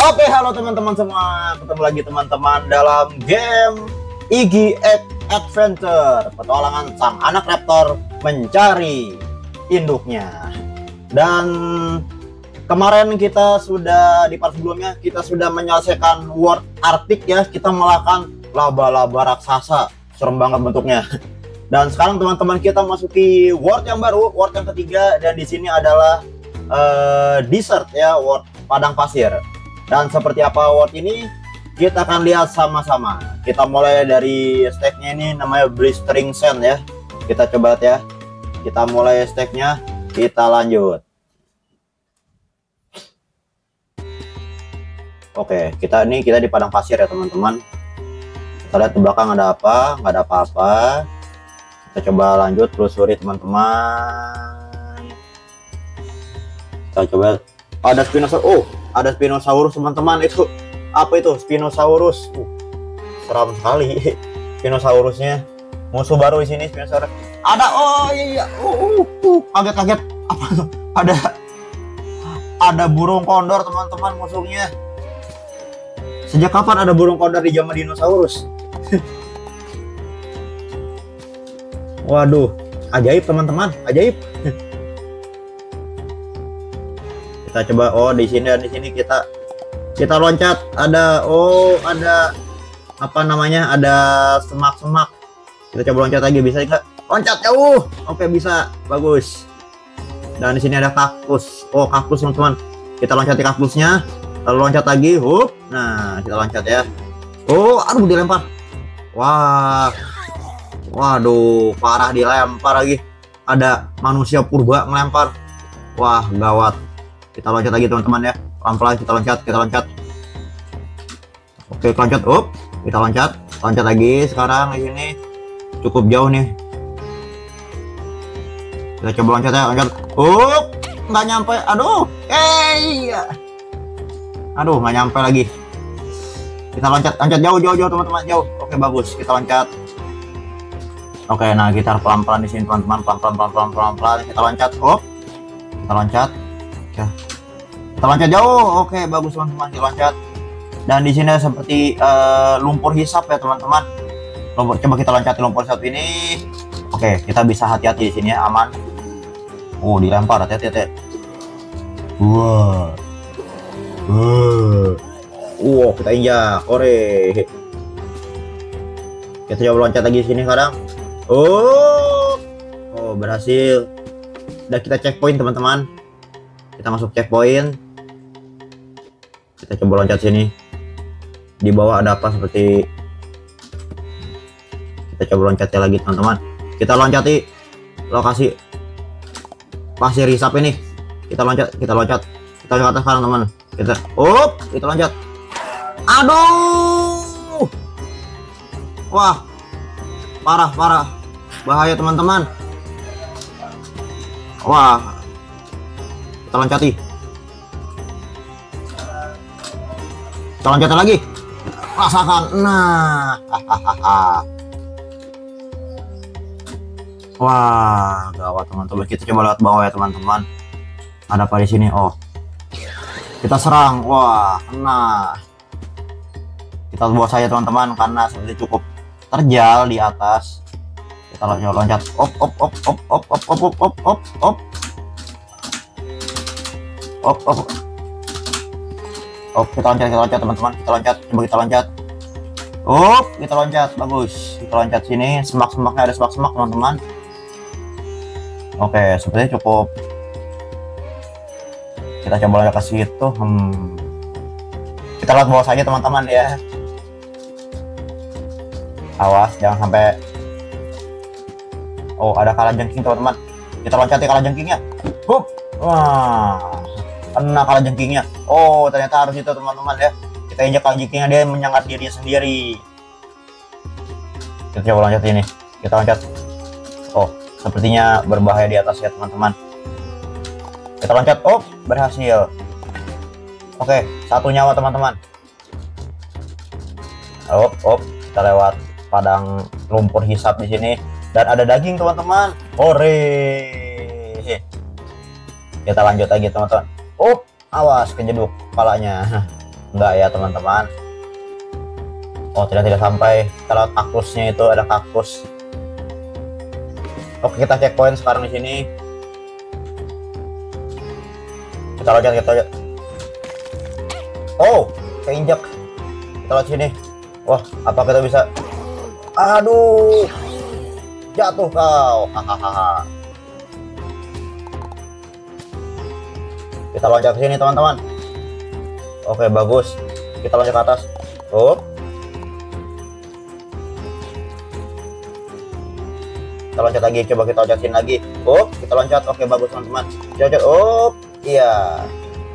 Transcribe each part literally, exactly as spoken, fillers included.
Oke, halo teman-teman semua. Ketemu lagi teman-teman dalam game Iggy Adventure, petualangan sang anak raptor mencari induknya. Dan kemarin kita sudah di part sebelumnya kita sudah menyelesaikan World Arctic ya. Kita melahkan laba-laba raksasa, serem banget bentuknya. Dan sekarang teman-teman kita masuki world yang baru, world yang ketiga, dan di sini adalah uh, desert ya, world padang pasir. Dan seperti apa world ini kita akan lihat sama-sama. Kita mulai dari stacknya ini namanya blistering sand ya. Kita coba lihat ya. Kita mulai stacknya, kita lanjut. Oke, kita ini kita di padang pasir ya teman-teman. Kita lihat di belakang ada apa? Nggak ada apa-apa. Kita coba lanjut telusuri teman-teman. Kita coba, ada Spinosaurus. Oh, ada Spinosaurus teman-teman. Itu apa itu? Spinosaurus. Uh, seram sekali Spinosaurusnya. Musuh baru di sini Spinosaurus. Ada, oh iya iya. Uh, uh, uh. Kaget-kaget. Apa tuh? Ada ada burung kondor teman-teman musuhnya. Sejak kapan ada burung kondor di zaman dinosaurus? Waduh, ajaib teman-teman, ajaib. Kita coba, oh di sini dan di sini kita kita loncat. Ada, oh ada apa namanya? Ada semak-semak. Kita coba loncat lagi, bisa nggak? Loncat jauh. Oke bisa, bagus. Dan di sini ada kaktus. Oh kaktus teman-teman. Kita loncat di kaktusnya, lalu loncat lagi. Hup. Nah kita loncat ya. Oh, aduh dilempar. Wah. Waduh, parah dilempar lagi. Ada manusia purba melempar. Wah, gawat. Kita loncat lagi teman-teman ya. Pelan-pelan kita loncat, kita loncat. Oke, loncat. Up, kita loncat. Loncat lagi sekarang di sini. Cukup jauh nih. Kita coba loncat ya, loncat. Up, nggak nyampe. Aduh, eh. Aduh, nggak nyampe lagi. Kita loncat, loncat jauh, jauh, jauh teman-teman, jauh. Oke, bagus. Kita loncat. Oke, nah kita pelan-pelan di sini teman-teman, pelan-pelan, pelan-pelan, pelan-pelan. Kita loncat, hop, kita loncat, ya. Kita loncat jauh. Oke, bagus teman-teman, kita loncat. Dan di sini seperti uh, lumpur hisap ya teman-teman. Lumpur, coba kita loncat di lumpur hisap ini. Oke, kita bisa hati-hati di sini ya, aman. Oh, dilempar, hati-hati, hati. Wah, wah, wow, kita injak, ore. Kita coba loncat lagi di sini sekarang. Oh, oh berhasil. Dan kita checkpoint teman-teman. Kita masuk checkpoint. Kita coba loncat sini. Di bawah ada apa seperti. Kita coba loncatnya lagi teman-teman. Kita loncati lokasi pasir hisap ini. Kita loncat, kita loncat. Kita loncat atas sekarang teman. Kita, up, kita loncat. Aduh. Wah. Parah, parah. Bahaya teman-teman. Wah. Kita loncati. Kita loncati lagi. Rasakan. Nah. Hahaha. Wah, gawat teman-teman. Kita coba lewat bawah ya teman-teman. Ada apa di sini? Oh. Kita serang. Wah, kena. Kita bawa saja teman-teman karena seperti cukup terjal di atas. Kita loncat loncat op op op op op op op op op op op op op op kita loncat kita loncat teman-teman, kita loncat, coba kita loncat. Op, kita loncat, bagus. Kita loncat sini, semak-semaknya ada semak-semak teman-teman. Oke, sepertinya cukup. Kita coba loncat ke situ. Hmm. Kita lihat bawah saja teman-teman ya. Awas jangan sampai. Oh ada kalajengking teman-teman. Kita loncati kalajengkingnya. Hup. Wah, kena kalajengkingnya. Oh ternyata harus itu teman-teman ya. Kita injak kalajengkingnya, dia menyengat dirinya sendiri. Kita coba loncat ini. Kita loncat. Oh sepertinya berbahaya di atas ya teman-teman. Kita loncat. Oh berhasil. Oke, satu nyawa teman-teman. Oh, oh kita lewat padang lumpur hisap di sini dan ada daging teman-teman. Ore. Kita lanjut lagi teman-teman. Oh, awas kejeduk kepalanya. Enggak ya teman-teman. Oh, tidak tidak sampai. Kalau kaktusnya itu ada kaktus. Oke, kita checkpoint sekarang di sini. Kita loncat, kita loncat. Oh, keinjak. Kita loncat sini. Wah, apa kita bisa? Aduh, jatuh kau. Hahaha. Kita loncat ke sini teman-teman. Oke, bagus. Kita loncat ke atas. Oh. Kita loncat lagi, coba kita loncatin lagi. Oh, kita loncat. Oke, bagus teman-teman. Loncat. Oh, iya.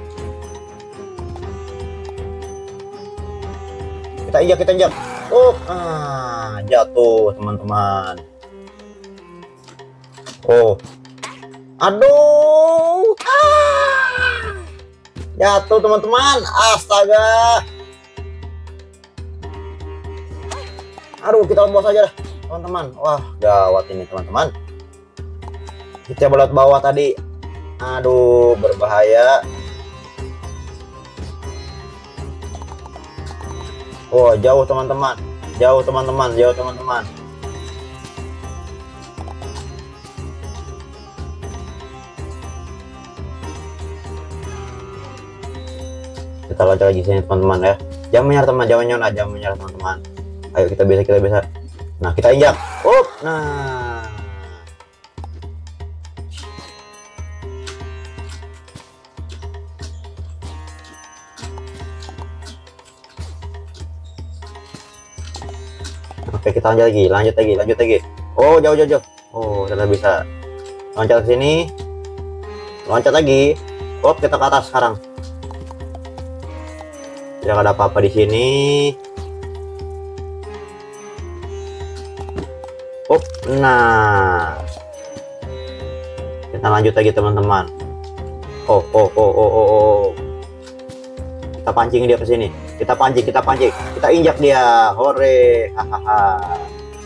Kita injak, kita injak. Oh, ah, jatuh teman-teman. Oh. Aduh. Ah. Jatuh teman-teman. Astaga. Aduh, kita lembos aja dah teman-teman. Wah, gawat ini teman-teman. Kita belot bawah tadi. Aduh, berbahaya. Oh, jauh teman-teman. Jauh teman-teman, jauh teman-teman. Kita loncat lagi sini teman-teman ya. Jangan menyerah teman, jangan menyerah, jangan menyerah teman-teman. Ayo kita bisa, kita bisa. Nah, kita injak. Up, nah. Oke, kita lanjut lagi, lanjut lagi, lanjut lagi. Oh, jauh, jauh, jauh. Oh, sudah bisa. Loncat ke sini. Loncat lagi. Oh, kita ke atas sekarang. Tidak ada apa-apa di sini. Oh, nah. Kita lanjut lagi teman-teman. Oh, oh, oh, oh, oh, oh. Kita pancing dia ke sini. Kita pancing, kita pancing. Kita injak dia. Hore. Hahaha.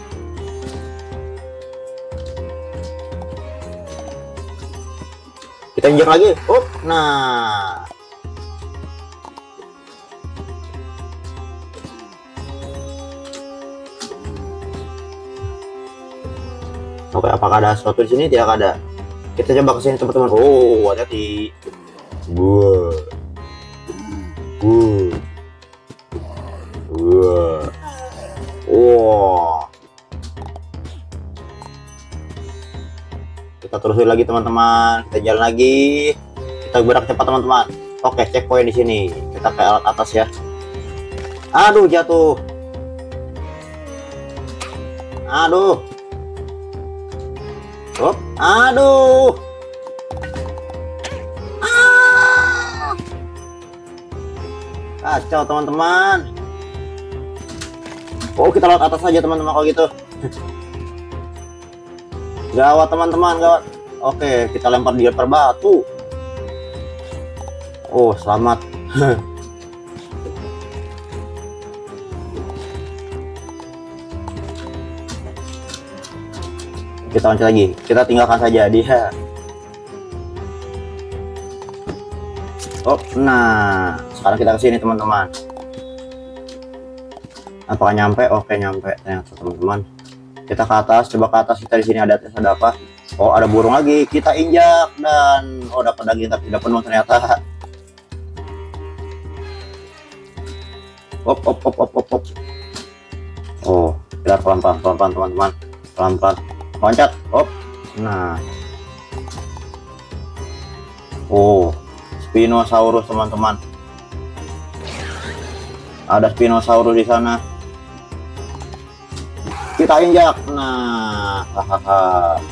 Kita injak lagi. Oh, nah. Oke, apakah ada sesuatu di sini? Tidak ada. Kita coba ke sini teman-teman. Oh, hati-hati. Gua. Gua. Gua. Wow. Kita terusin lagi teman-teman. Kita jalan lagi. Kita gerak cepat teman-teman. Oke, checkpoint di sini. Kita ke alat atas ya. Aduh, jatuh. Aduh. Oh, aduh. Ah. Kacau teman-teman. Oh, kita lewat atas saja teman-teman kalau gitu. Gawat teman-teman, gawat. Oke, kita lempar dia per batu. Oh, selamat. Kita loncat lagi, kita tinggalkan saja dia. Oh, nah, sekarang kita ke sini teman-teman. Apakah nyampe? Oke, nyampe ternyata teman-teman. Kita ke atas, coba ke atas. Kita di sini ada ada apa? Oh, ada burung lagi. Kita injak dan oh, dapat daging tapi tidak penuh ternyata. Op, op, op, op, op, op. Oh, kita pelan-pelan, pelan-pelan teman-teman, pelan-pelan. Loncat, op, nah, oh, Spinosaurus teman-teman, ada Spinosaurus di sana. Kita injak, nah, hahaha.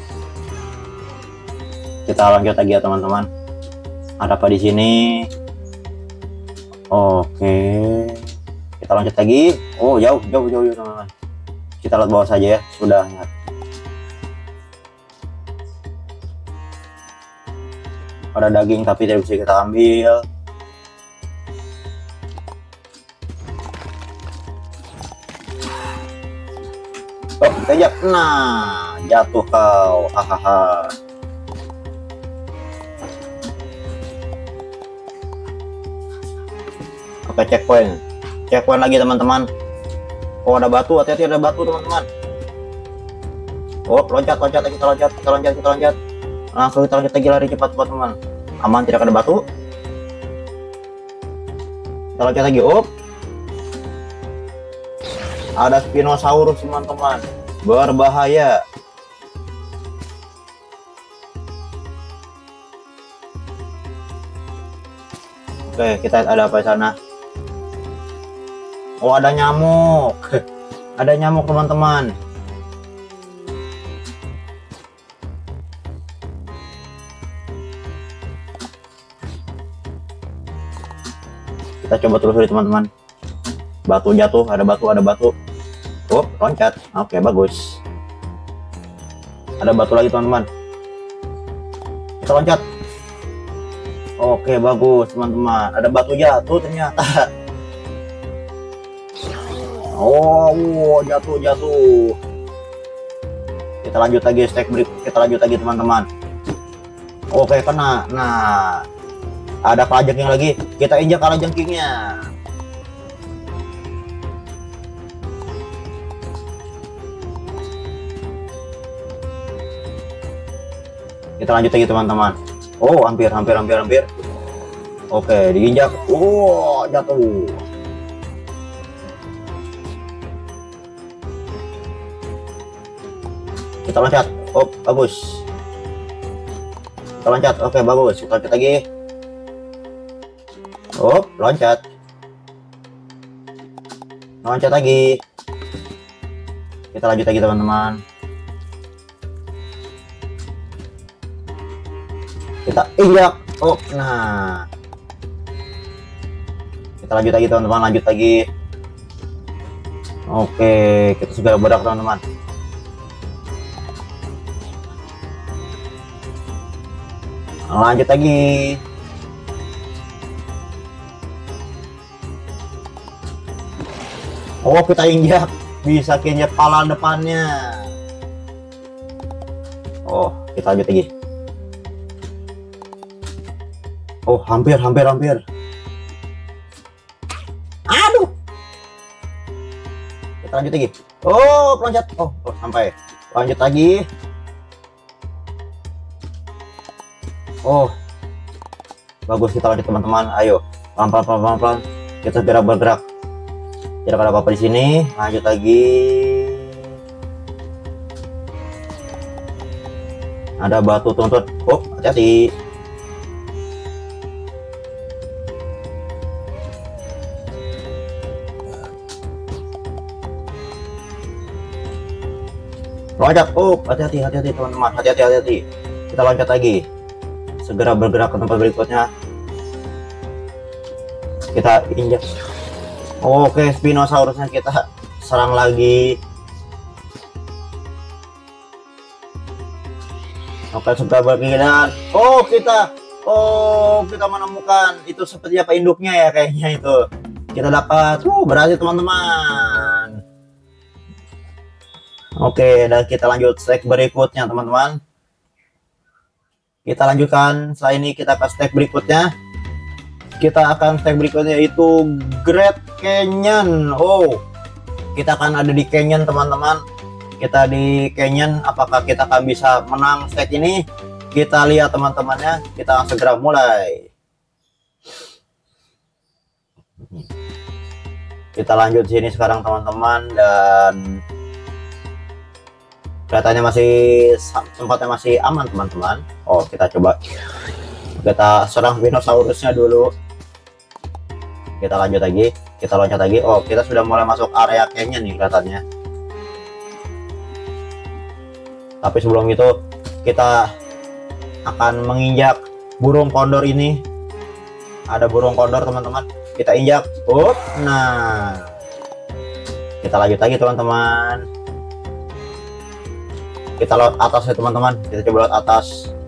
Kita lanjut lagi ya teman-teman. Ada apa di sini? Oke, kita lanjut lagi. Oh, jauh, jauh, jauh, jauh teman-teman. Kita lihat bawah saja ya, sudah. Ada daging tapi tidak bisa kita ambil. Oh, kita injak. Nah, jatuh kau. Hahaha. Oke, checkpoint. Checkpoint lagi teman-teman. Oh, ada batu, hati-hati ada batu teman-teman. Oh, loncat, loncat, kita loncat, kita loncat, kita loncat. Langsung kita loncat lagi, lari cepat buat teman. Aman, tidak ada batu. Kita loncat lagi. Oh, ada Spinosaurus teman-teman, berbahaya. Oke, kita ada apa di sana? Oh, ada nyamuk. Ada nyamuk teman-teman. Kita coba telusuri teman-teman. Batu jatuh, ada batu, ada batu. Oh, loncat. Oke, bagus. Ada batu lagi teman-teman. Kita loncat. Oke, bagus teman-teman. Ada batu jatuh ternyata. Oh, jatuh, jatuh. Kita lanjut lagi stack break. Kita lanjut lagi teman-teman. Oke, kena. Nah, ada kalajengking lagi. Kita injak kalajengkingnya. Kita lanjut lagi teman-teman. Oh, hampir, hampir, hampir, hampir. Oke, diinjak. Oh, jatuh. Kita loncat. Oh, bagus. Kita loncat. Oke, bagus. Kita loncat lagi. Oh, loncat. Loncat lagi. Kita lanjut lagi teman-teman. Kita injak. Oh, nah. Kita lanjut lagi teman-teman, lanjut lagi. Oke, kita sudah bergerak teman-teman. Lanjut lagi. Oh, kita injak. Bisa injak kepala depannya. Oh, kita lanjut lagi. Oh, hampir, hampir, hampir. Aduh. Kita lanjut lagi. Oh, loncat. Oh, oh, sampai. Lanjut lagi. Oh, bagus, kita lanjut teman-teman. Ayo, pelan-pelan, pelan-pelan. Kita segera bergerak. Tidak ada apa-apa di sini. Lanjut lagi. Ada batu tuntut. Oh, hati-hati. Loncat. Oh, hati-hati, hati-hati teman-teman. Hati-hati, hati-hati. Kita loncat lagi. Segera bergerak ke tempat berikutnya. Kita injak. Oke, Spinosaurusnya kita serang lagi. Oke, segera berkeinginan. Oh, kita Oh, kita menemukan itu seperti apa induknya ya kayaknya itu. Kita dapat. Uh, berhasil teman-teman. Oke, dan kita lanjut stack berikutnya teman-teman. Kita lanjutkan. Setelah ini kita ke stack berikutnya. Kita akan stack berikutnya itu Great Canyon. Oh, kita akan ada di Canyon teman-teman. Kita di Canyon. Apakah kita akan bisa menang stack ini? Kita lihat teman-temannya. Kita segera mulai. Kita lanjut sini sekarang teman-teman, dan kelihatannya masih tempatnya masih aman teman-teman. Oh, kita coba kita serang dinosaurusnya dulu. Kita lanjut lagi, kita loncat lagi. Oh, kita sudah mulai masuk area canyon nih kelihatannya. Tapi sebelum itu kita akan menginjak burung kondor ini. Ada burung kondor teman-teman. Kita injak. Oh, nah. Kita lanjut lagi teman-teman. Kita lewat atas ya teman-teman. Kita coba lewat atas.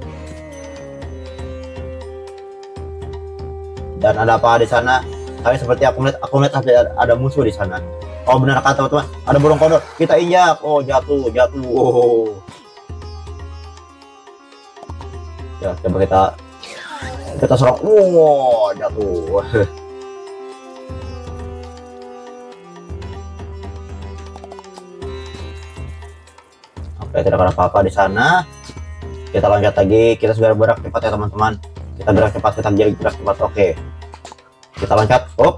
Dan ada apa di sana? Tapi seperti aku melihat, aku melihat ada, ada musuh di sana. Oh, benar kan teman-teman? Ada burung kondor. Kita injak. Oh, jatuh, jatuh. Oh. Ya, coba kita kita serang. Oh, jatuh. Oke, tidak ada apa-apa di sana. Kita loncat lagi, kita segera gerak cepat ya teman-teman. Kita gerak cepat, kita jadi gerak cepat. Oke, kita loncat. Up.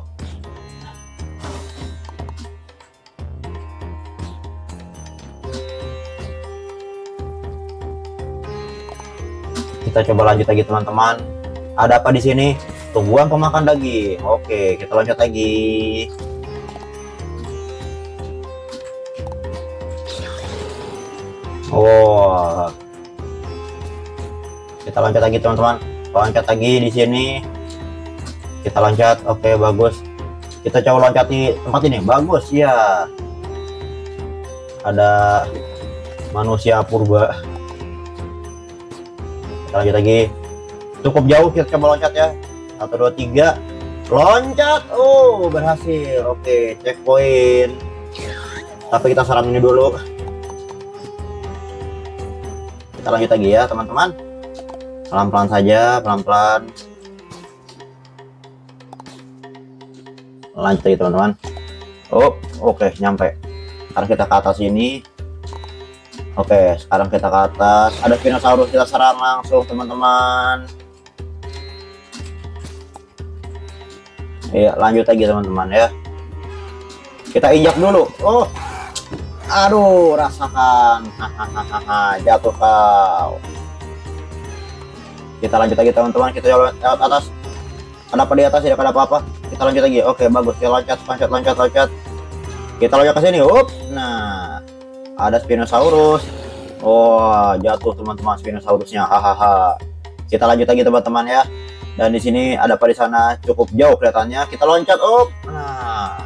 Kita coba lanjut lagi teman-teman. Ada apa di sini? Tumbuhan pemakan daging. Oke, kita loncat lagi. Oh, kita loncat lagi teman-teman. Loncat lagi di sini. Kita loncat. Oke, bagus. Kita coba loncat di tempat ini. Bagus ya. Ada manusia purba. Kita lanjut lagi. Cukup jauh, kita coba loncat ya. Satu dua tiga, loncat. Oh, berhasil. Oke, checkpoint. Tapi kita serang ini dulu. Kita lanjut lagi ya teman-teman. Pelan-pelan saja, pelan-pelan. Lanjut lagi teman-teman. Oh, oke, nyampe. Sekarang kita ke atas ini. Oke, sekarang kita ke atas. Ada Spinosaurus, kita serang langsung teman-teman. Iya, lanjut lagi teman-teman ya. Kita injak dulu. Oh, aduh, rasakan. Hahaha, jatuh kau. Kita lanjut lagi teman-teman. Kita lewat atas. Ada apa di atas? Tidak ada apa-apa. Kita lanjut lagi. Oke, bagus. Kita loncat, loncat, loncat, loncat. Kita loncat ke sini. Up. Nah, ada Spinosaurus. Oh, jatuh teman-teman Spinosaurusnya. Hahaha. Kita lanjut lagi teman-teman ya. Dan di sini ada apa di sana? Cukup jauh kelihatannya. Kita loncat. Up. Nah,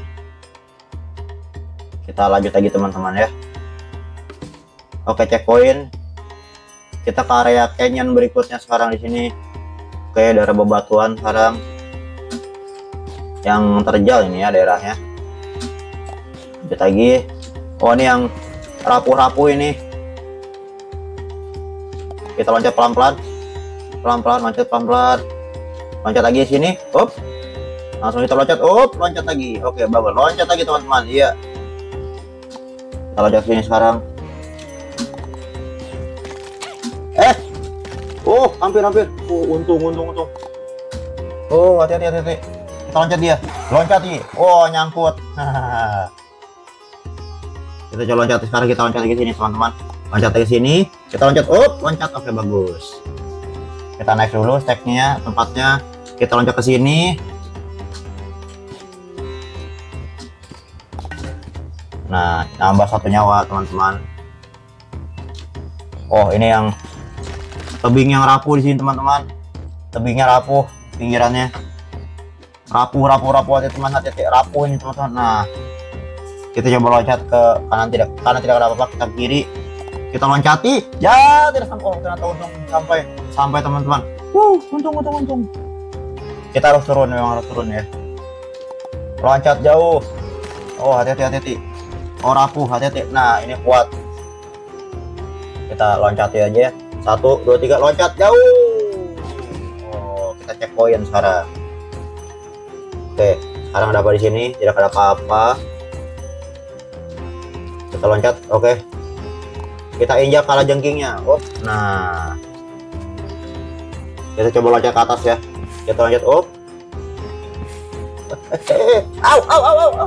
kita lanjut lagi teman-teman ya. Oke, checkpoint. Kita ke area canyon berikutnya sekarang di sini. Oke, daerah bebatuan sekarang. Yang terjal ini ya daerahnya. Lanjut lagi. Oh, ini yang rapuh-rapuh ini. Kita loncat pelan-pelan. Pelan-pelan, loncat pelan-pelan. Loncat lagi sini. Up. Langsung kita loncat. Up, loncat lagi. Oke, bagus. Loncat lagi teman-teman. Iya. Kita loncat sini sekarang. Eh. Oh, hampir-hampir. Oh, untung, untung, untung. Oh, hati-hati, hati-hati. Kita loncat dia. Loncat nih. Oh, nyangkut. Kita coba loncat. Sekarang kita loncat lagi sini, teman-teman. Loncat lagi sini. Kita loncat. Up, loncat. Oke, bagus. Kita naik dulu steknya, tempatnya. Kita loncat ke sini. Nah, nambah satu nyawa, teman-teman. Oh, ini yang tebing yang rapuh di sini, teman-teman. Tebingnya rapuh, pinggirannya rapuh, rapuh, rapuh, teman-teman. Hati-hati, rapuh ini, teman-teman. Nah, kita coba loncat ke kanan, tidak kanan tidak ada apa-apa. Kita kiri, kita loncati. Ya, tidak sampai. Oh, ternyata untung sampai, sampai teman-teman. Wuh, untung, untung, untung. Kita harus turun, memang harus turun ya. Loncat jauh. Oh, hati-hati, hati-hati. Oh, rapuh, hati-hati. Nah, ini kuat. Kita loncati aja. Satu, dua, tiga, loncat jauh. Oh, kita cek poin sekarang. Oke, sekarang ada apa di sini? Tidak ada apa-apa. Kita loncat. Oke. Kita injak kala jengkingnya. Oh, nah. Kita coba loncat ke atas ya. Kita loncat. Oh. Au, au, au, au, au.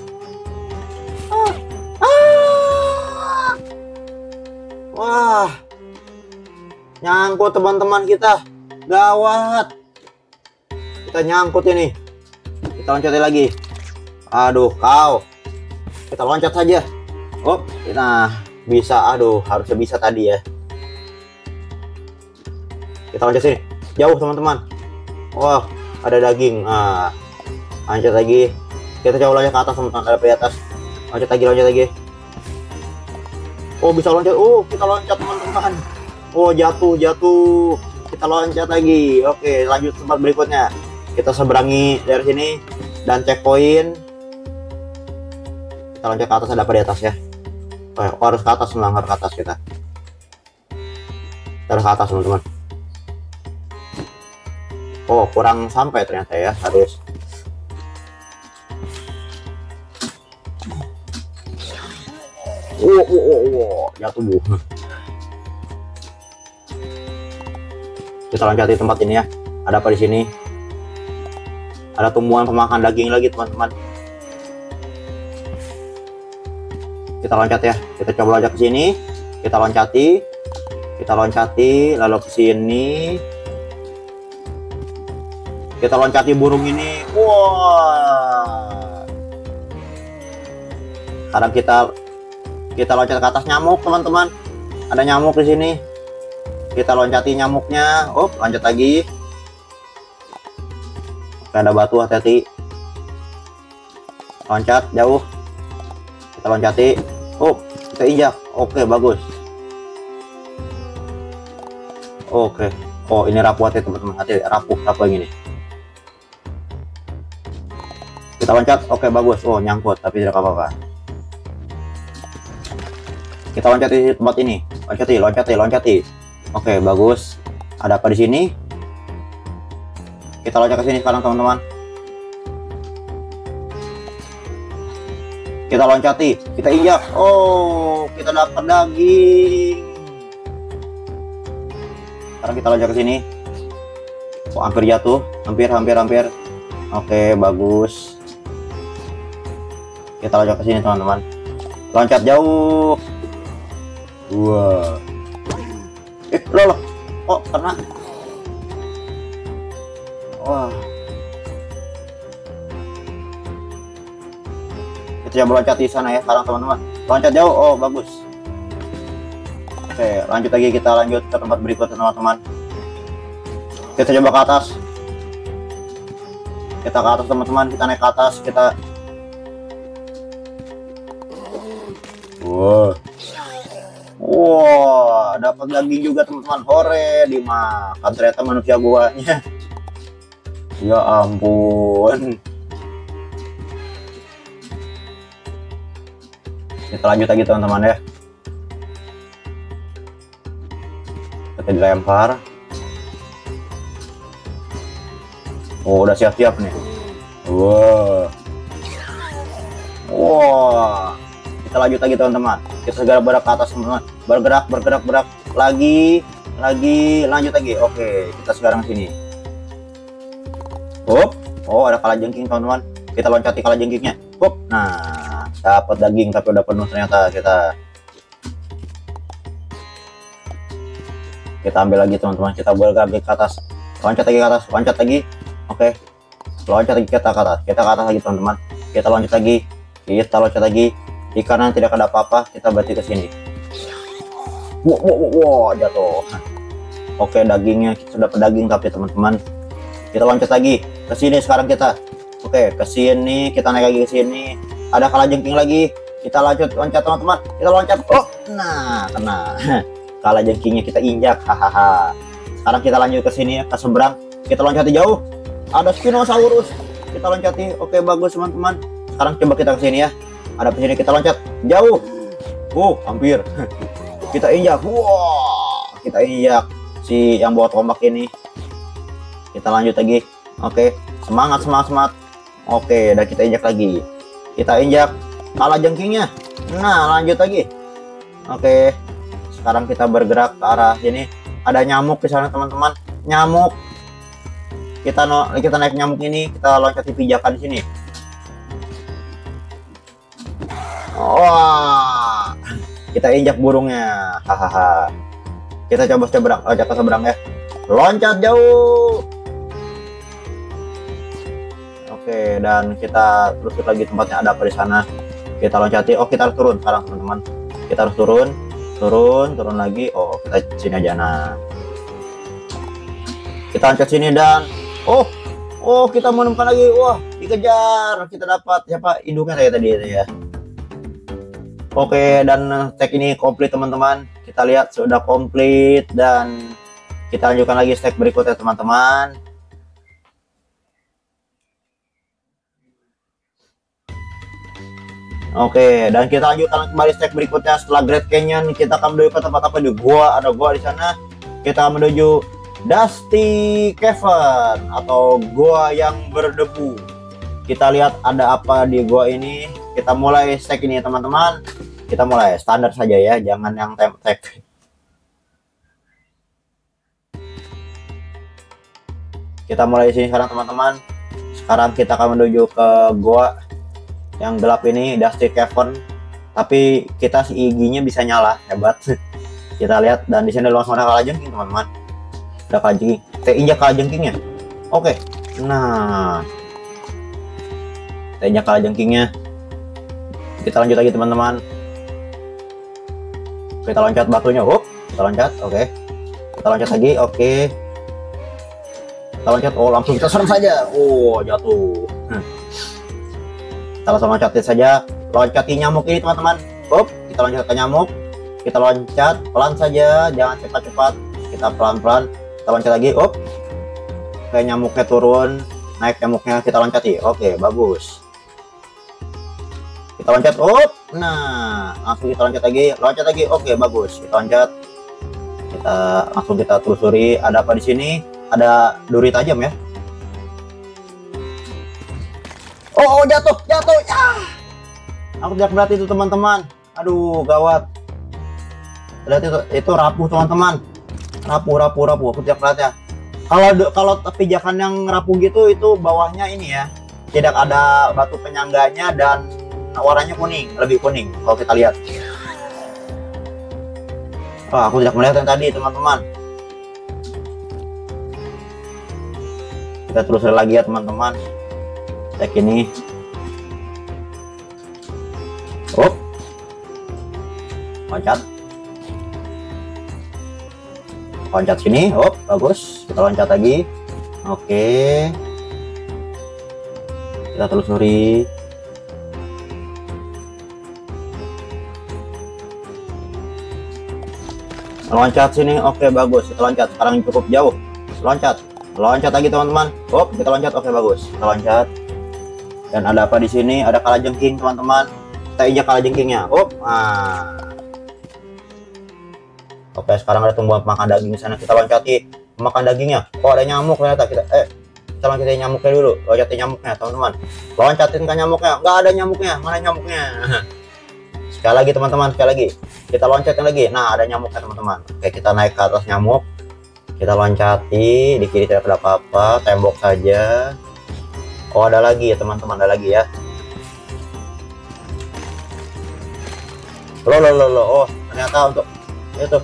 Ah. Wah, nyangkut teman-teman kita. Gawat. Kita nyangkut ini. Kita loncatin lagi. Aduh, kau. Kita loncat saja. Oh, nah bisa. Aduh, harusnya bisa tadi ya. Kita loncat sini. Jauh teman-teman. Wah, ada daging. Nah, loncat lagi. Kita coba loncat ke atas teman-teman. Ada di atas. Loncat lagi, loncat lagi. Oh, bisa loncat. Oh, kita loncat teman-teman. Oh, jatuh, jatuh. Kita loncat lagi. Oke, lanjut tempat berikutnya. Kita seberangi dari sini dan checkpoint. Kita loncat ke atas. Ada apa di atas ya? Oh, harus ke atas, melanggar ke atas kita. Kita harus ke atas teman-teman. Oh, kurang sampai ternyata ya. Harus. Oh, oh, oh, oh. Jatuh bu. Kita loncati tempat ini ya. Ada apa di sini? Ada tumbuhan pemakan daging lagi teman-teman. Kita loncat ya. Kita coba loncat ke sini. Kita loncati. Kita loncati lalu ke sini. Kita loncati burung ini. Wah. Sekarang kita kita loncat ke atas nyamuk teman-teman. Ada nyamuk di sini. Kita loncati nyamuknya. Oh, loncat lagi. Oke, ada batu, hati-hati. Loncat jauh. Kita loncati. Oh, kita injak. Oke, bagus. Oke. Oh, ini rapuh, hati teman-teman. Hati, rapuh, rapuh yang ini. Kita loncat. Oke, bagus. Oh, nyangkut, tapi tidak apa-apa. Kita loncati di tempat ini. Loncati, loncati, loncati. Oke, bagus. Ada apa di sini? Kita loncat ke sini sekarang teman-teman. Kita loncati, kita injak. Oh, kita dapat daging. Sekarang kita loncat ke sini. Oh, hampir jatuh. Hampir, hampir, hampir. Oke, bagus. Kita loncat ke sini teman-teman. Loncat jauh. Wah. Eh, loh, loh. Oh, kena. Wah. Kita coba loncat di sana ya sekarang teman-teman. Loncat jauh. Oh, bagus. Oke, lanjut lagi, kita lanjut ke tempat berikutnya teman-teman. Kita coba ke atas. Kita ke atas teman-teman. Kita naik ke atas. Kita. Wow. Wow, dapat daging juga teman-teman. Hore, dimakan ternyata manusia guanya. Ya ampun. Kita lanjut lagi teman-teman ya. Kita dilempar. Oh, udah siap-siap nih. Wow. Wow. Kita lanjut lagi teman-teman. Kita segera bergerak ke atas teman-teman. Bergerak, bergerak, bergerak. Lagi, lagi, lanjut lagi. Oke, kita sekarang sini. Hop. Oh, ada kalajengking teman-teman. Kita loncati kalajengkingnya. Hop. Nah, dapat daging tapi udah penuh ternyata. Kita Kita ambil lagi teman-teman. Kita bergerak ke atas. Loncat lagi ke atas, loncat lagi. Oke. Loncat lagi kita ke atas. Kita ke atas lagi teman-teman. Kita loncat lagi. Kita loncat lagi. Di kanan tidak ada apa-apa, kita berarti ke sini. Wow, wow, wow, wow, jatuh. Oke, dagingnya kita dapat daging tapi teman-teman. Kita loncat lagi ke sini sekarang kita. Oke, ke sini, kita naik lagi ke sini. Ada kalajengking lagi. Kita lanjut loncat teman-teman. Kita loncat. Oh, nah, kena. Kalajengkingnya kita injak. Hahaha. Sekarang kita lanjut ke sini ke seberang. Kita loncati jauh. Ada Spinosaurus. Kita loncati. Oke, bagus teman-teman. Sekarang coba kita ke sini ya. Ada di sini, kita loncat jauh. Oh, hampir. Kita injak. Wow, kita injak si yang bawa tombak ini. Kita lanjut lagi. Oke, semangat, semangat, semangat. Oke, dan kita injak lagi. Kita injak kalajengkingnya. Nah, lanjut lagi. Oke, sekarang kita bergerak ke arah sini. Ada nyamuk di sana teman-teman. Nyamuk. Kita no, kita naik nyamuk ini. Kita loncat di pijakan di sini. Wah, kita injak burungnya. Hahaha. Kita coba seberang, loncat ke seberang ya. Loncat jauh. Oke, dan kita terus lagi tempatnya ada apa di sana. Kita loncati. Oh, kita harus turun sekarang teman-teman. Kita harus turun, turun, turun lagi. Oh, kita sini aja. Nah, kita loncat sini dan oh, oh kita menemukan lagi. Wah, dikejar. Kita dapat siapa induknya kayak tadi itu ya. Oke, dan stack ini komplit teman-teman. Kita lihat sudah komplit dan kita lanjutkan lagi stack berikutnya teman-teman. Oke, dan kita lanjutkan kembali stack berikutnya setelah Great Canyon. Kita akan menuju ke tempat apa di gua, ada gua di sana. Kita menuju Dusty Cavern atau gua yang berdebu. Kita lihat ada apa di gua ini. Kita mulai stack ini teman-teman. Kita mulai standar saja ya, jangan yang temp tag. Kita mulai di sini sekarang teman-teman. Sekarang kita akan menuju ke goa yang gelap ini, Dusty Cavern. Tapi kita si Iggy-nya bisa nyala, hebat. Kita lihat, dan di sini langsung ada kalajengking teman-teman. Ada kalajengking. Kita injak kalajengkingnya. Oke. Nah, kita injak kalajengkingnya. Kita lanjut lagi teman-teman. Kita loncat batunya. Hop, kita loncat. Oke. Kita loncat lagi. Oke. Kita loncat. Oh, langsung kita serem saja. Oh, jatuh. Hmm. Kita langsung loncatin saja. Loncati nyamuk ini teman-teman. Hop, kita loncat ke nyamuk. Kita loncat pelan saja, jangan cepat-cepat. Kita pelan-pelan. Kita loncat lagi. Hop. Kayak nyamuknya turun, naik nyamuknya kita loncati. Oke, bagus. Kita loncat. Hop. Nah, langsung kita loncat lagi. Loncat lagi. Oke, bagus. Kita loncat. Kita langsung kita telusuri. Ada apa di sini? Ada duri tajam ya. Oh, oh jatuh, jatuh. Ya. Aku tidak melihat itu teman-teman. Aduh, gawat. Lihat itu, itu rapuh teman-teman. Rapuh, rapuh, rapuh. Aku tidak melihat ya. Kalau kalau pijakan yang rapuh gitu, itu bawahnya ini ya. Tidak ada batu penyangganya dan warnanya kuning, lebih kuning. Kalau kita lihat. Oh, aku tidak melihat yang tadi teman-teman. Kita telusuri lagi ya teman-teman. Cek ini. Oh, loncat, loncat sini. Oh, bagus. Kita loncat lagi. Oke, kita telusuri. Loncat sini. Oke, bagus. Kita loncat. Sekarang cukup jauh. Loncat, loncat lagi teman-teman. Oh, kita loncat. Oke, bagus. Kita loncat. Dan ada apa di sini? Ada kalajengking teman-teman. Kita injak kalajengkingnya. Oh, ah. Oke, sekarang ada tumbuhan makan daging di sana. Kita loncati makan dagingnya. Oh, ada nyamuk ternyata. Kita eh kita loncatin nyamuknya dulu. Loncatin nyamuknya, teman-teman. Loncatin ke nyamuknya. Nggak ada nyamuknya. Mana nyamuknya? Sekali lagi teman-teman, sekali lagi. Kita loncatin lagi. Nah, ada nyamuknya teman-teman. Oke, kita naik ke atas nyamuk. Kita loncati. Di kiri tidak ada apa-apa. Tembok saja. Oh, ada lagi ya teman-teman. Ada lagi ya. Loh, loh, loh, loh. Oh, ternyata untuk itu.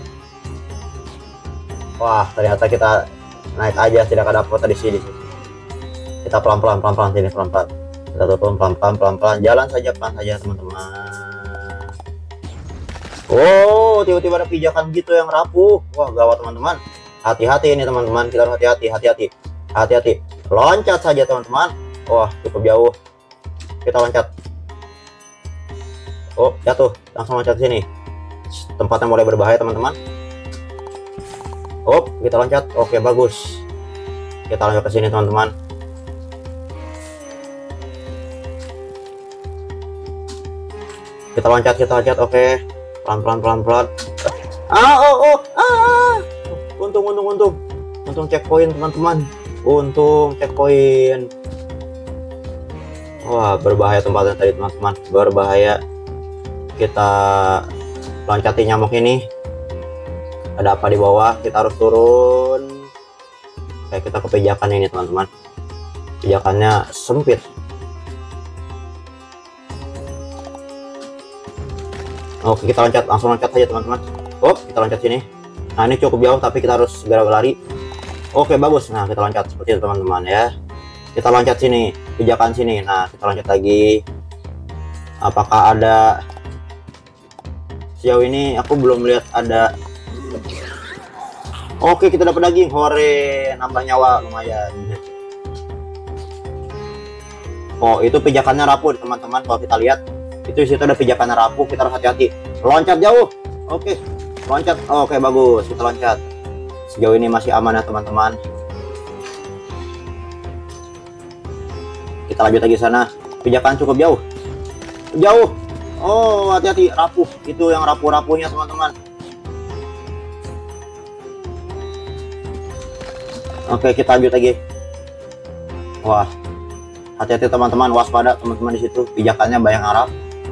Wah, ternyata kita naik aja, tidak ada apa-apa di sini. Kita pelan-pelan, pelan-pelan sini, pelan-pelan. Kita turun pelan-pelan, pelan-pelan. Jalan saja, pelan saja, teman-teman. Oh, tiba-tiba ada pijakan gitu yang rapuh. Wah, gawat teman-teman. Hati-hati ini teman-teman. Kita harus hati-hati, hati-hati, hati-hati. Loncat saja teman-teman. Wah, cukup jauh. Kita loncat. Oh, jatuh. Langsung loncat ke sini. Tempatnya mulai berbahaya teman-teman. Oh, kita loncat. Oke, bagus. Kita loncat ke sini teman-teman. Kita loncat, kita loncat. Oke, pelan-pelan, pelan-pelan. Ah, oh, oh, ah. Untung, untung, untung. Untung checkpoint teman-teman. Untung checkpoint. Wah, berbahaya tempatnya tadi teman-teman. Berbahaya. Kita loncati nyamuk ini. Ada apa di bawah? Kita harus turun. Kayak kita ke pijakan ini teman-teman. Pijakannya sempit. Oke, kita loncat, langsung loncat saja teman-teman. Oh, kita loncat sini. Nah, ini cukup jauh tapi kita harus segera berlari. Oke, bagus. Nah, kita loncat seperti itu teman-teman ya. Kita loncat sini, pijakan sini. Nah, kita loncat lagi. Apakah ada? Sejauh ini aku belum melihat ada. Oke, kita dapat daging. Hore, nambah nyawa lumayan. Oh, itu pijakannya rapuh teman-teman. Kalau kita lihat, itu situ ada pijakannya rapuh. Kita harus hati-hati. Loncat jauh. Oke, loncat. Oke, bagus. Kita loncat. Sejauh ini masih aman ya teman-teman. Kita lanjut lagi sana. Pijakan cukup jauh. Jauh. Oh, hati-hati, rapuh. Itu yang rapuh-rapuhnya teman-teman. Oke, kita lanjut lagi. Wah, hati-hati teman-teman, waspada teman-teman di situ. Pijakannya bayang Arab.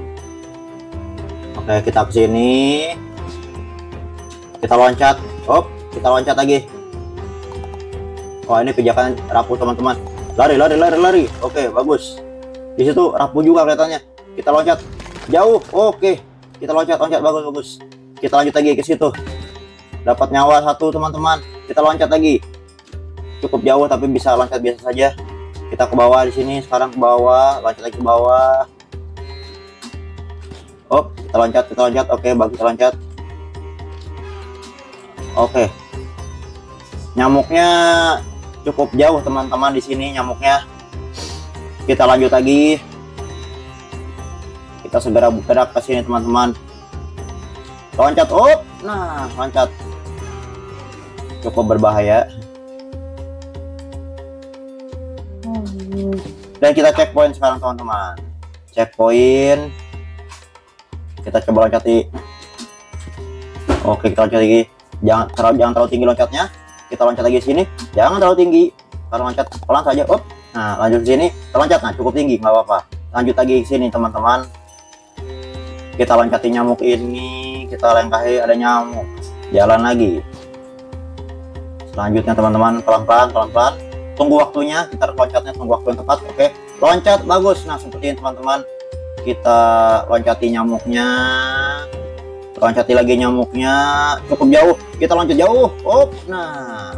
Oke, kita ke sini. Kita loncat. Oh, kita loncat lagi. Wah, ini pijakan rapuh teman-teman. Lari, lari, lari, lari. Oke, bagus. Di situ rapuh juga kelihatannya. Kita loncat jauh. Oke, kita loncat, loncat, bagus, bagus. Kita lanjut lagi ke situ. Dapat nyawa satu teman-teman. Kita loncat lagi. Cukup jauh tapi bisa loncat biasa saja. Kita ke bawah di sini. Sekarang ke bawah, loncat lagi ke bawah. Oh, kita loncat, kita loncat. Oke, bagus, kita loncat. Oke. Nyamuknya cukup jauh teman-teman di sini nyamuknya. Kita lanjut lagi. Kita segera bergerak ke sini teman-teman. Loncat, oh, nah, loncat. Cukup berbahaya. Dan kita checkpoint sekarang teman-teman. Checkpoint. Kita coba loncati. Oke, kita loncat lagi. Jangan terlalu jangan terlalu tinggi loncatnya. Kita loncat lagi sini. Jangan terlalu tinggi. Kalau loncat pelan saja. Up. Nah, lanjut ke sini. Kita loncat. Nah, cukup tinggi, nggak apa-apa. Lanjut lagi ke sini teman-teman. Kita loncati nyamuk ini. Kita lengkahi, ada nyamuk. Jalan lagi. Selanjutnya teman-teman, pelan-pelan, pelan-pelan. Tunggu waktunya. Kita loncatnya tunggu waktu yang tepat. Oke. Loncat bagus. Nah, seperti ini teman-teman. Kita loncati nyamuknya. Loncati lagi nyamuknya. Cukup jauh. Kita loncat jauh. Oh, nah.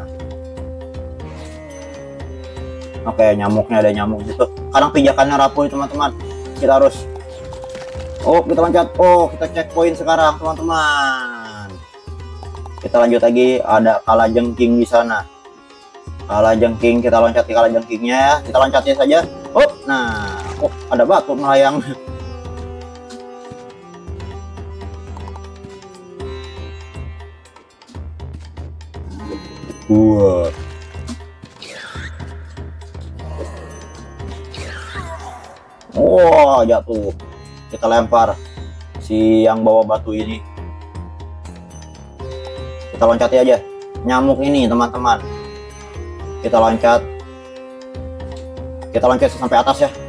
Oke, nyamuknya ada nyamuk di situ. Kadang pijakannya rapuh teman-teman. Kita harus. Oh, kita loncat. Oh, kita checkpoint sekarang teman-teman. Kita lanjut lagi. Ada kalajengking di sana. Kalajengking, kita loncati kalajengkingnya. Kita loncatnya saja. Oh, nah. Oh, ada batu melayang. Wah. Wah, jatuh. Kita lempar si yang bawa batu ini. Kita loncati aja nyamuk ini teman-teman. Kita loncat. Kita loncat sampai atas ya.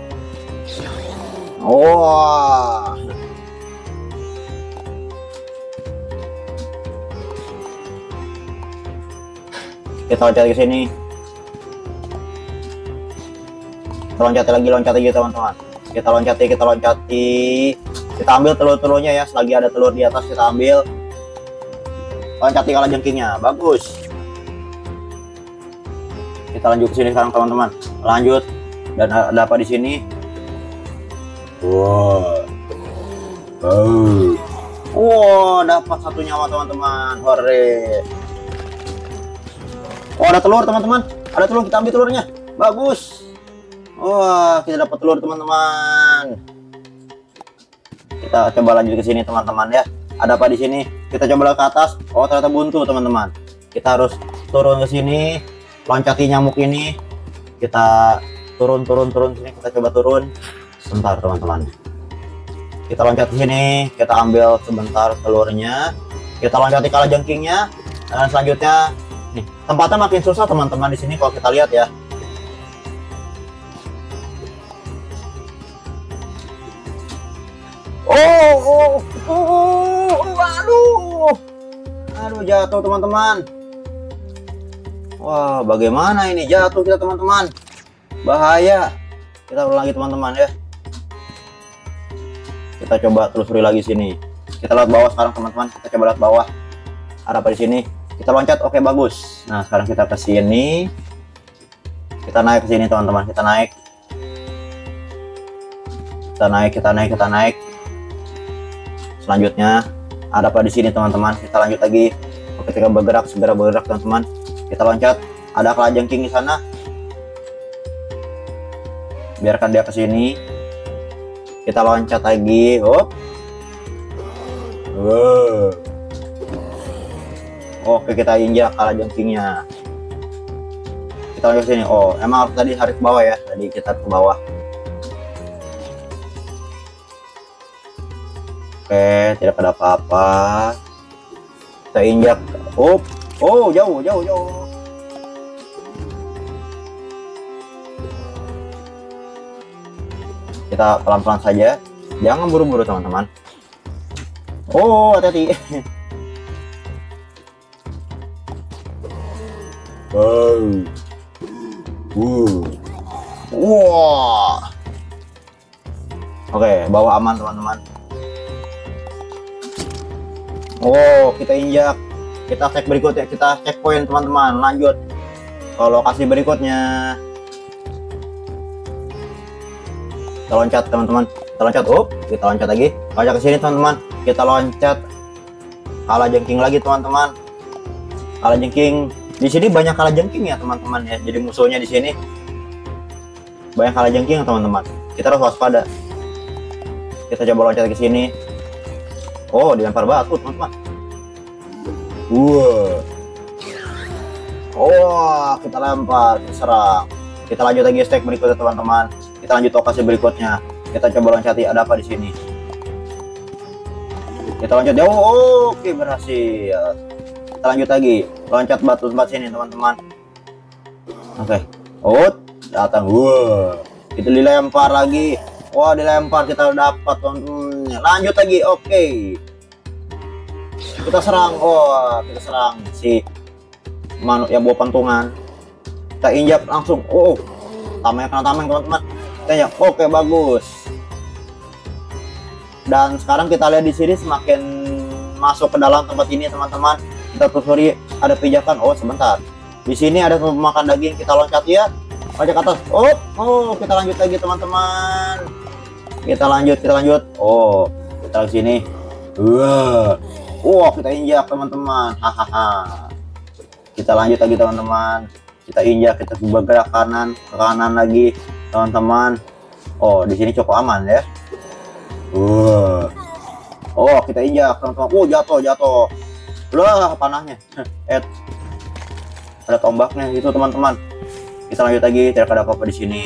Wah. Kita loncat ke sini. Kita loncati lagi, loncat lagi teman-teman. Kita loncati, kita loncati. Kita ambil telur-telurnya ya. Selagi ada telur di atas kita ambil. Loncati kalajengkingnya, bagus. Kita lanjut ke sini sekarang teman-teman. Lanjut. Dan ada apa di sini? Wow. Oh. Wow, dapat satu nyawa teman-teman. Hore. Oh, ada telur teman-teman. Ada telur, kita ambil telurnya. Bagus. Wah, kita dapat telur teman-teman. Kita coba lanjut ke sini teman-teman ya. Ada apa di sini? Kita coba ke atas. Oh, ternyata buntu teman-teman. Kita harus turun ke sini. Loncati nyamuk ini. Kita turun turun turun sini. Kita coba turun. Sebentar teman-teman. Kita loncat ke sini. Kita ambil sebentar telurnya. Kita loncati kalajengkingnya. Dan selanjutnya. Nih, tempatnya makin susah teman-teman di sini kalau kita lihat ya. Oh, oh, oh, oh, aduh, aduh jatuh teman-teman. Wah, bagaimana ini jatuh kita teman-teman? Bahaya. Kita ulang lagi teman-teman ya. Kita coba telusuri lagi sini. Kita lihat bawah sekarang teman-teman. Kita coba lihat bawah. Ada apa di sini? Kita loncat, oke bagus. Nah, sekarang kita ke sini. Kita naik ke sini teman-teman. Kita naik. Kita naik, kita naik, kita naik. Selanjutnya ada apa di sini teman-teman? Kita lanjut lagi. Ketika bergerak, segera bergerak teman-teman. Kita loncat. Ada kalajengking di sana. Biarkan dia ke sini. Kita loncat lagi. Hop. Wow. Oke, kita injak kalajengkingnya. Kita lanjut sini. Oh, emang harus tadi harus ke bawah ya. Tadi kita ke bawah. Oke, tidak ada apa-apa. Kita injak. Oh, oh, jauh, jauh, jauh. Kita pelan-pelan saja. Jangan buru-buru teman-teman. Oh, hati-hati. Wow. Uh. Wah. Oke, bawa aman teman-teman. Oh, kita injak. Kita cek berikutnya, kita cek poin teman-teman. Lanjut ke lokasi berikutnya. Kita loncat teman-teman. Kita loncat. Oh, kita loncat lagi. Loncat ke sini teman-teman. Kita loncat. Kalah jengking lagi teman-teman. Kalah jengking. Di sini banyak kalah jengking ya teman-teman ya. Jadi musuhnya di sini banyak kalah jengking teman-teman. Kita harus waspada. Kita coba loncat ke sini. Oh, dilempar batu teman-teman. Wow. Oh, kita lempar, kita serang. Kita lanjut lagi stage berikutnya teman-teman. Kita lanjut lokasi berikutnya. Kita coba loncati ada apa di sini. Kita loncat jauh. Oh, oke, berhasil. Kita lanjut lagi. Loncat batu tempat sini teman-teman. Oke. Oh, datang. Wow. Kita dilempar lagi. Wah, dilempar, kita dapat teman-teman. Lanjut lagi. Oke. Kita serang. Oh, kita serang si manuk yang bawa pentungan. Kita injak langsung. Oh, tameng kena tameng teman-teman. Kita injak. Oke, bagus. Dan sekarang kita lihat di sini semakin masuk ke dalam tempat ini teman-teman. Kita telusuri ada pijakan. Oh, sebentar. Di sini ada pemakan daging. Kita loncat ya. Loncat ke atas. Oh, oh, kita lanjut lagi teman-teman. Kita lanjut, kita lanjut. Oh, kita ke sini. Wah. Wow, kita injak teman-teman. Hahaha. Kita lanjut lagi teman-teman. Kita injak, kita bergerak kanan, ke kanan lagi teman-teman. Oh, di sini cukup aman ya. Wow. Oh, kita injak teman-teman. Oh, jatuh, jatuh. Lah, panahnya. Eh, ada tombaknya itu teman-teman. Kita lanjut lagi, tidak ada apa-apa di sini.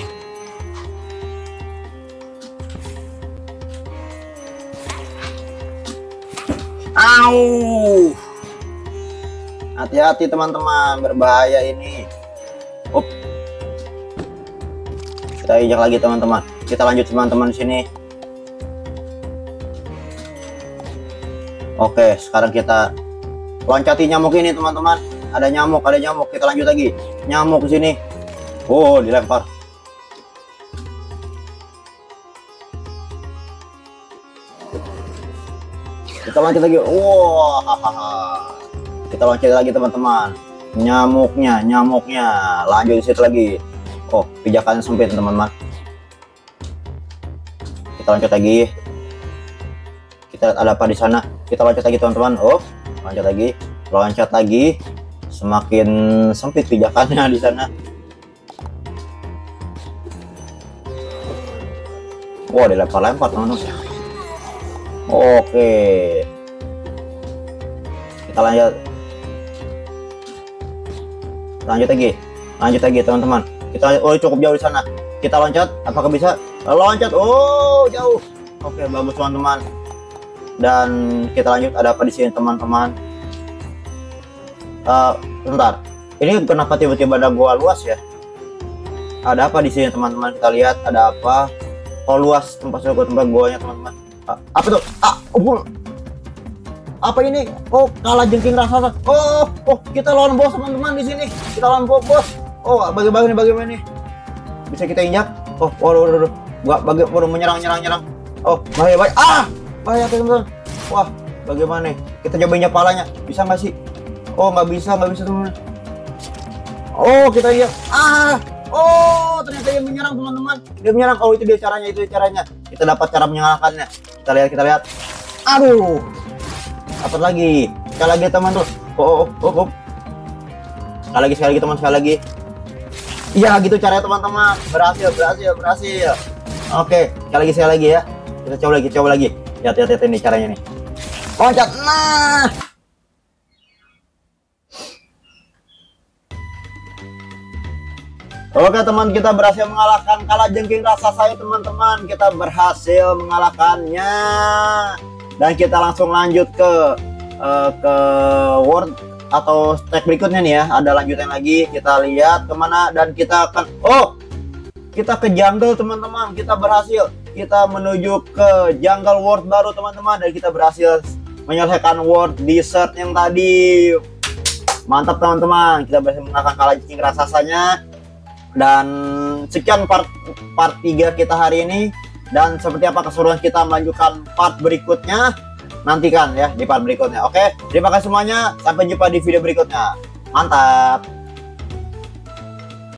Au! Hati-hati teman-teman, berbahaya ini. Up. Kita injak lagi teman-teman. Kita lanjut teman-teman di sini. Oke, sekarang kita loncati nyamuk ini teman-teman. Ada nyamuk, ada nyamuk. Kita lanjut lagi. Nyamuk di sini. Oh, dilempar. Kita loncat lagi. Wah, wow. Kita loncat lagi teman-teman. Nyamuknya, nyamuknya. Lanjut di situ lagi. Oh, pijakan sempit teman-teman. Kita loncat lagi. Kita lihat ada apa di sana. Kita loncat lagi teman-teman. Oh, loncat lagi, loncat lagi. Semakin sempit pijakannya di sana. Wah, dilempar-lempar teman-teman. Oke. Kita lanjut. Lanjut lagi. Lanjut lagi teman-teman. Kita oh cukup jauh di sana. Kita loncat. Apakah bisa? Loncat. Oh, jauh. Oke, bagus teman-teman. Dan kita lanjut. Ada apa di sini teman-teman? Uh, bentar. Ini kenapa tiba-tiba ada gua luas ya? Ada apa di sini teman-teman? Kita lihat ada apa. Oh, luas tempat tempat guanya teman-teman. Uh, apa tuh? Ah, oh, apa ini? Oh, kalah jengking raksasa. Oh, oh, kita lawan bos teman-teman di sini. Kita lawan bos. Oh, bagaimana nih, bagaimana nih? Bisa kita injak? Oh, waduh, waduh, waduh. Gua bagi baru menyerang, nyerang, nyerang. Oh, bahaya, bahaya. Ah, bahaya teman-teman. Wah, bagaimana nih? Kita coba injak palanya. Bisa nggak sih? Oh, nggak bisa, nggak bisa teman-teman. Oh, kita injak. Ah, oh, ternyata dia menyerang teman-teman. Dia menyerang. Oh, itu dia caranya, itu dia caranya. Kita dapat cara menyalahkannya. Kita lihat, kita lihat. Aduh. Dapat lagi. Sekali lagi teman tuh. Oh, oh, oh, oh. Sekali lagi, sekali lagi teman, sekali lagi. Iya, gitu caranya teman-teman. Berhasil, berhasil, berhasil. Oke, sekali lagi, sekali lagi ya. Kita coba lagi, coba lagi. Lihat, lihat, lihat ini caranya nih. Loncat. Nah. Oke teman, kita berhasil mengalahkan kalah jengking raksasa saya teman-teman. Kita berhasil mengalahkannya. Dan kita langsung lanjut ke uh, ke world atau stage berikutnya nih ya. Ada lanjutan lagi. Kita lihat kemana dan kita akan oh kita ke jungle teman-teman. Kita berhasil. Kita menuju ke jungle world baru teman-teman. Dan kita berhasil menyelesaikan world desert yang tadi. Mantap teman-teman. Kita berhasil mengalahkan kalah jengking raksasanya. Dan sekian part part tiga kita hari ini, dan seperti apa keseruan kita melanjutkan part berikutnya, nantikan ya di part berikutnya. Oke, terima kasih semuanya, sampai jumpa di video berikutnya. Mantap.